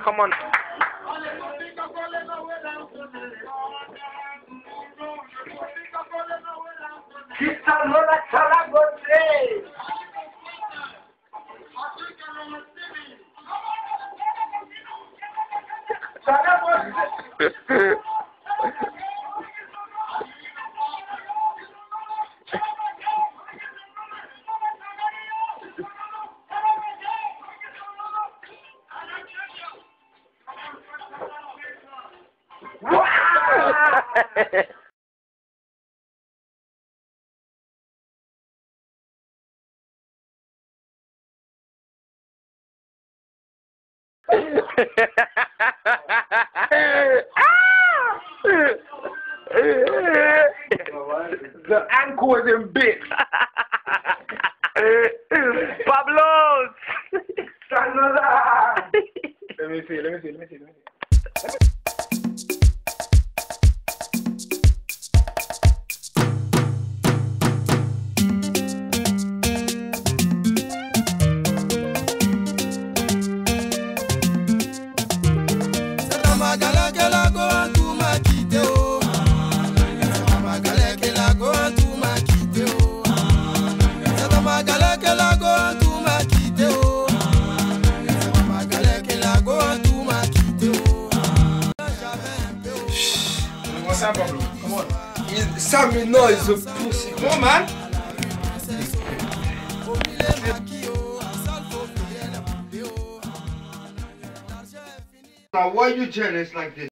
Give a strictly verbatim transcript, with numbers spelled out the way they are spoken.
Come on. The ankle was in bits. Pablos. Let me see. Let me see. Let me see. Let me see. What's up, Pablo? Come on. Sammy, no, he's a pussy. Come on, man. Now, why are you jealous like this?